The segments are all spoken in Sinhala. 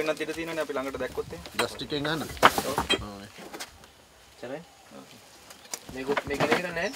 යන්නත් ඉඩ තියෙනවනේ අපි ළඟට දැක්කොත් එහෙම. ජස්ට් එකෙන් ගන්න. ඔව්. සරයි. මේක නේද නැහැ.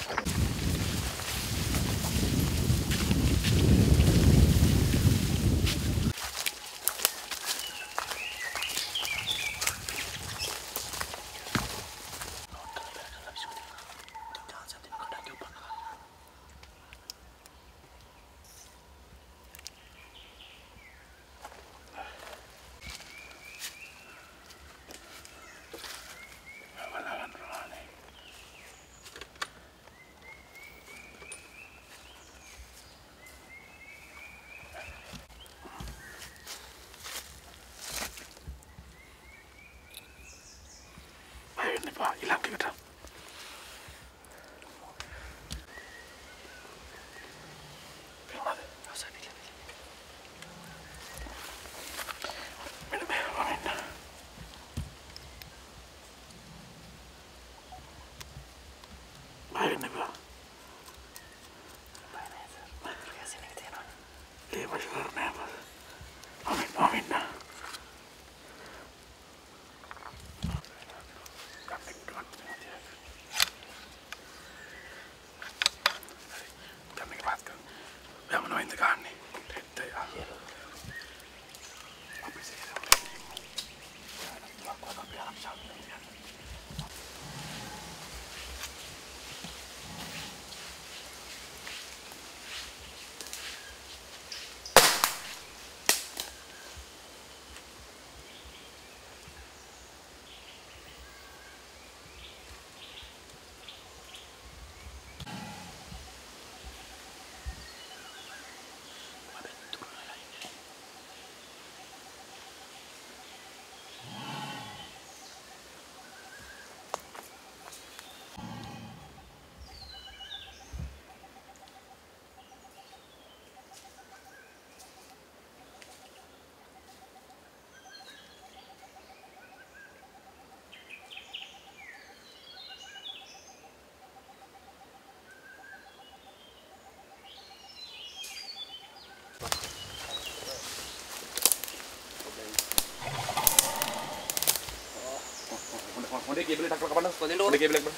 Honde cable tak kapan? Honde cable kapan?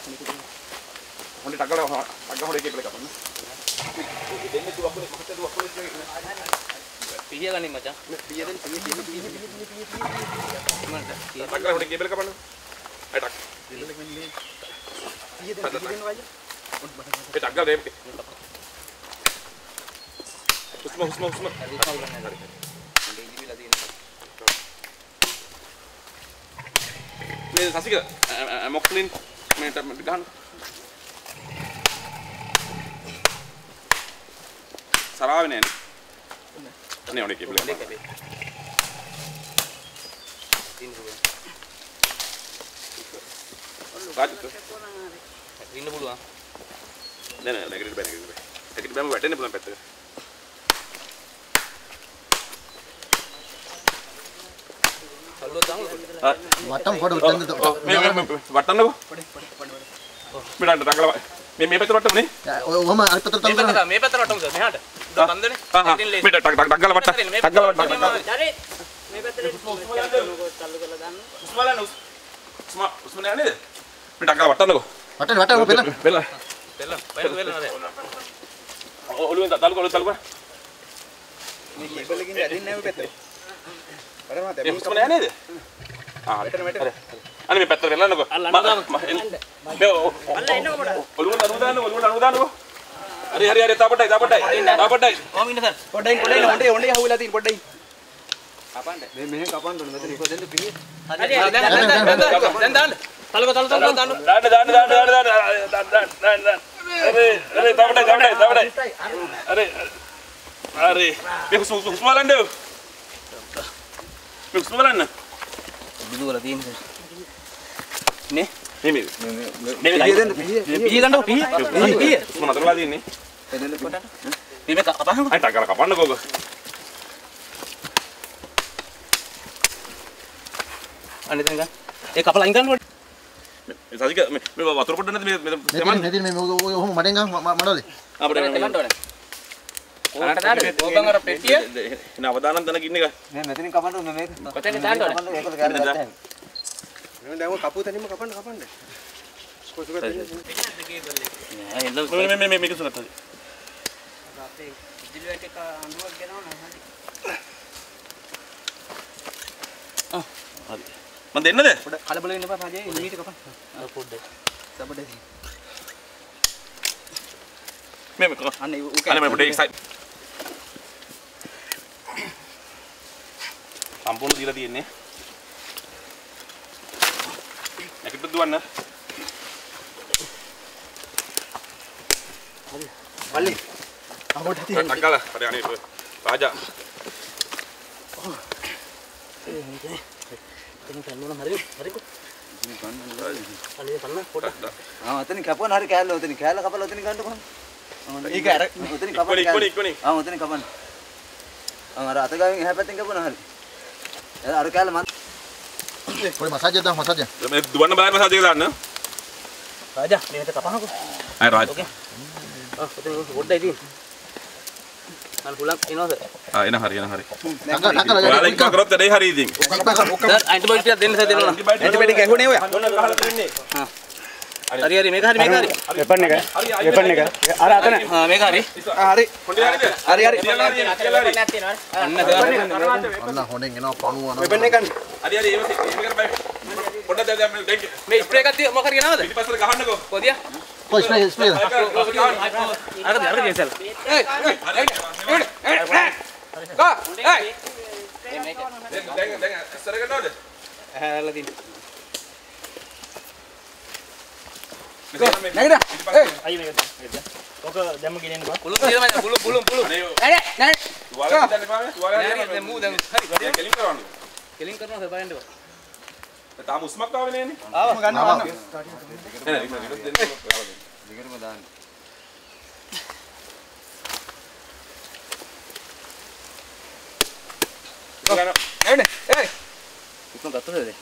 Honde tak kalau honde cable kapan? Ini tu aku ni Piye kan ni macam? Piye dan piye. Tak kalau honde cable kapan? Ay tak. Piye dan aja. Tak kalau deh. Usma. Ini kasih ke? Moklin, minta kan? Sarah ini. Ini orang kibel. Ini Kacu tu. Ini bulu ah. Nah, negeri bawah betul ni bukan betul. වටම් පොඩ උතන්ද වටන්නකෝ මේ ඩන්න ඩංගල මේ පැත්තට වට්ටමුනේ ඔහම අනිත් පැත්තට තම මේ පැත්තට වටමු සර් මෙහාට බන්දනේ මේ ඩංගල වට්ට හරි මේ පැත්තට තල්ලු කරලා දාන්න උස්මාන නේද මේ ඩංගල වටන්නකෝ වටන්න බෙල්ල නේද ඔළුවෙන් තල්ලු කර මේ කේබල් එකකින් ඇදින්නේ නැහැ මේ පැත්තට මේ උස්මාන නේද අනේ මේ පැත්තට වෙලන්නකෝ මේ ඔළුව නරුදාන්නකෝ හරි තාපටයි කොහොම ඉන්න සර් පොඩ්ඩයි හොඬේ හුවිලා තියෙන පොඩ්ඩයි කපන්න මේ මෙහෙ කපන්න ඕනේ මෙතන ඉපදෙන්න පිළිය දැන් දාන්න තලක දාන්න අरे මේ හුස්ම බලන්න බිඳු වල තියෙන නේ පිය ගන්නකො පිය හුස්ම නතරලා තියෙන්නේ මේ කපන්න අය ටක් කරලා කපන්නකෝ අනේ දැන් ගන්න ඒ කපලා අයින් ගන්නකොට මේ සාසික මේ වතුර පොඩ්ඩක් නැද්ද මේ නැතිනේ මේ ඔහොම මඩෙන් ගන්න මඩවලේ අපිට ගන්න ඕනේ අනට දාන්න. ඕබන් අර පෙට්ටිය. එන අවදානම් තනක ඉන්න එක. මේ මෙතනින් කපන්න ඕනේ මේක. කොතෙන්ද දාන්න ඕනේ? ඒකල ගාන ගත්තා. මම දැන් කපු තැනින්ම කපන්න. කොසුක දෙන්න. මේ මේක සුගත. අපේ ඉදිරි වැට එක අඬුවක් ගෙනවන හරි. හරි. මම දෙන්නද? පොඩ කලබල වෙන්න එපා රජේ ඉමීට කපන්න. පොඩ්ඩක්. සබඩේ. මේ අනේ අනේ මම පොඩේ එක්සයිට්. සම්පූර්ණ දීලා තියෙන්නේ. එකට දුවන්න. හරි. වලි. අහකට තියෙන. අක්කලා හරි අනේ රාජා. එතන කන්නවන හරි හරිකෝ. අනේ කන්න පොඩක්. ඔතනින් කපන්න හරි කෑල්ල ඔතනින් කෑල්ල කපලා ඔතනින් ගන්නකො. ඒක අර ඔතනින් කපන්න. ඉක්කොනි. ඔතනින් කපන්න. අර අත ගාවෙන් එහා පැත්තෙන් කපනවා හරි. අර කෑල්ල මන් පොඩි මසාජ් එකක් දාන්න මසාජ් එක. මේ දුවන්න බලන්න මසාජ් එක දාන්න. රාජා මේකට කපහකෝ. අය රාජ්. ඔතන පොඩ්ඩයි තියෙන්නේ. මල් පුලක් එනවද? එන හරි. ටක්කල ඔයාලා ඉක්ම කරොත් දෙයි හරි ඉතින්. සර් ඇන්ටිබයොටික් ටිකක් දෙන්න සර් දෙනවා. ඇන්ටිබයොටික් ඇහුනේ ඔයා. මොන ගහලා තින්නේ? හරි මේක හරි. වෙපන් එක. අර අතන. මේක හරි. හරි. හොඳයි හරිද? හරි. අන්න ඔන්න හොඳෙන් එනවා පණුව යනවා. වෙපන් එක ගන්න. හරි ඒක කරපයි. පොඩ්ඩක් දැන් දැන් මේ ස්ප්‍රේ එකක් තිය මොකක් හරි ගෙනවද? පිටිපස්සට ගහන්නකෝ. කොදියා? කොයි ස්ප්‍රේ අර ජෙසල්. ගා. දැන් ඉස්සර ගන්නවද? හැරලා තින්න. නැගිට. අයිය මේක. ඔක දැම්ම ගෙනින්න බා. පුළු තියෙනවා මචං පුළු. නෑ තුවාලෙන් දැන් එපා මේ තුවාලෙන් දැන් මූ දැන් හරි. කෙලින් කරවන්න. කෙලින් කරනවා සර් බලන්න බා. තාම උස්මක් ආවේ නෑනේ. ආවම ගන්නවා. දිගටම දාන්න. නැගිට. ඒයි. ඉක්ම ගත්තද දැන්?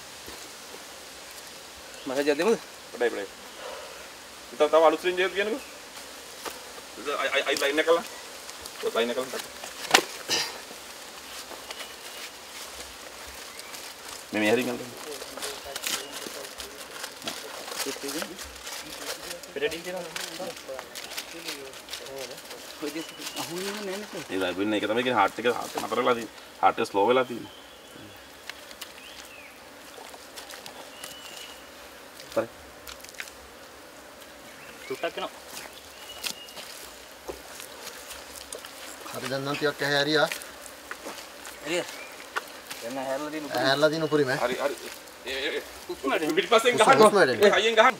මසජ් දෙමුද? පොඩයි. තව අලුත් රින්ජ් එකක් කියන්නකෝ. අයි ලයින් එක කළා. ලයින් එක කළා. මේ හරි ගන්න. පෙරඩින් කියනවා. අහුවෙන්නේ නැහැ නේද? ඒ වෙන්නේ ඒක තමයි කියන්නේ හાર્ට් එක නතර වෙලා තියෙන්නේ. හાર્ට් එක ස්ලෝ වෙලා තියෙන්නේ. හරි. තුට්ටක් වෙනවා. හරි දැන් නම් ටිකක් ඇහැ ඇරියා. එළිය. එන්න හැරලා දිනු. ඇහැරලා දිනු පුරිම. හරි. උස්මඩ. පිටිපස්සෙන් උස්මඩ. ගහන්න. හයියෙන් ගහන්න.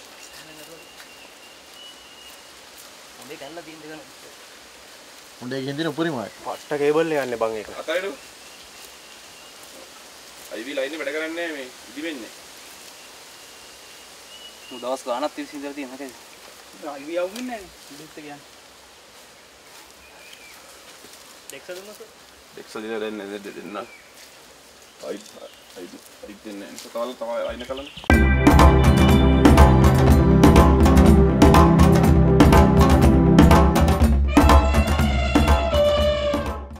හොඳේ කැල්ල දින්න දෙන්න. හොඳේ ගින් දිනු පුරිමයි. පට්ට කේබල් එක යන්නේ බං ඒක. අතරිනු. අයිවි ලයින් එක වැඩ කරන්නේ නැහැ මේ ඉදි වෙන්නේ. මු දවස් ගානක් තිස්සේ ඉඳලා තියෙන හැටේ. අයිවි යවුන්නේ නැහැ. ඩිස්ට් එක යන්නේ. ඩෙක්ස දුන්නොත් එක්ස දෙන්න. අයි දෙන්නේ. ඒක කාල තමයි අයින කලන්නේ.